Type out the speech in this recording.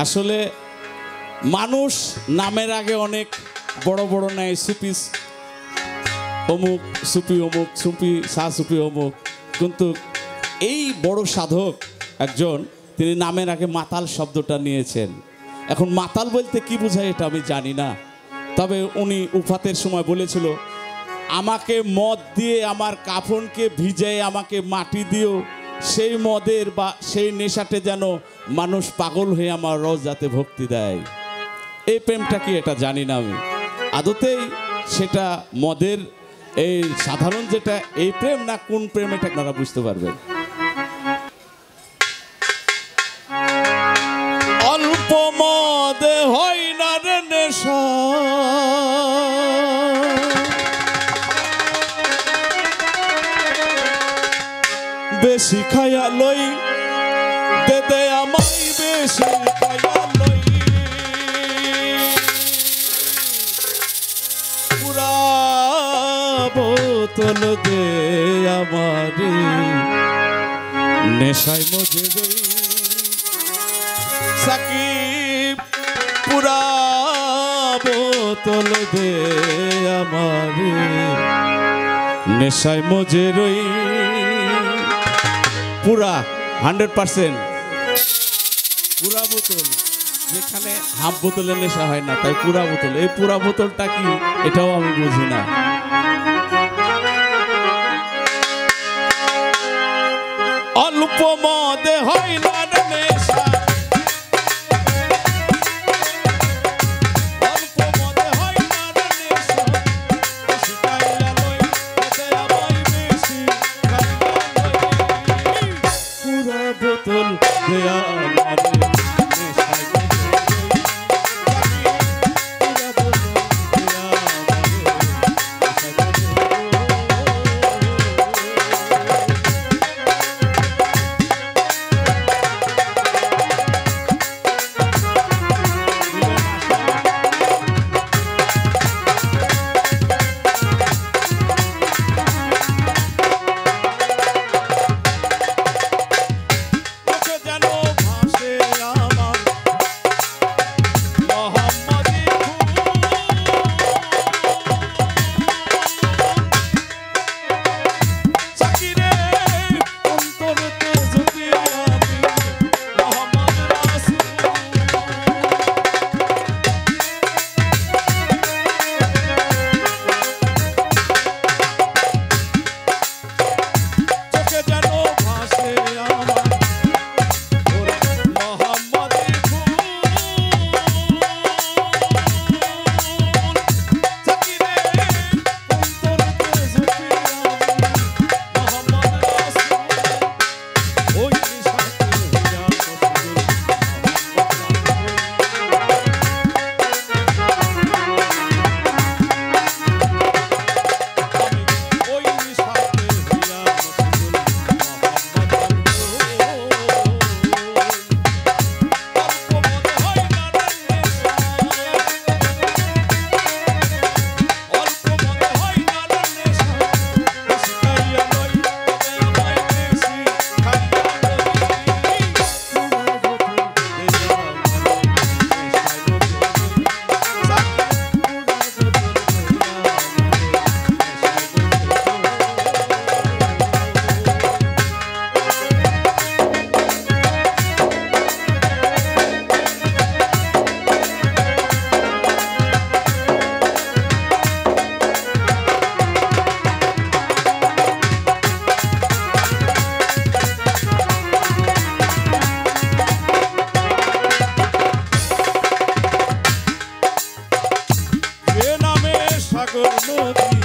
আসলে মানুষ নামের আগে অনেক বড় বড় নেয়, সুপিস অমুক, সুপি অমুক, সুপি শাহ সুপি অমুক, কিন্তু এই বড় সাধক একজন, তিনি নামের আগে মাতাল শব্দটা নিয়েছেন। এখন মাতাল বলতে কি বোঝায় এটা আমি জানি না, তবে উনি উফাতের সময় বলেছিল, আমাকে মদ দিয়ে আমার কাফনকে ভিজায় আমাকে মাটি দিও, সেই মদের বা সেই নেশাতে যেন মানুষ পাগল হয়ে আমার রোজাতে ভক্তি দেয়। এই প্রেমটা কি এটা জানি না আমি, আদতেই সেটা মদের এই সাধারণ যেটা এই প্রেম না কোন প্রেম এটা আপনারা বুঝতে পারবেন। অল্প মদে হয় না রে নেশা, বেশি খায়া লই দে দে আমায়, বেশি খায়া লই পুরা বোতল দে আমারে, নেশায় মজে রই সাকিব, পুরা বোতল দে আমারে, নেশায় মজে রই পুরা 100% পুরা বোতল, যেখানে হাফ বোতলের নেশা হয় না, তাই পুরা বোতল। এই পুরা বোতলটা কি এটাও আমি বুঝি না। অল্প মদে হয় না নেশা, অল্প মদে হয় না নেশা, বেশি খাইয়া লই দে আমায়, বেশি খাইয়া লই পুরা বোতল দে আমারে, নেশায় সাগর নদী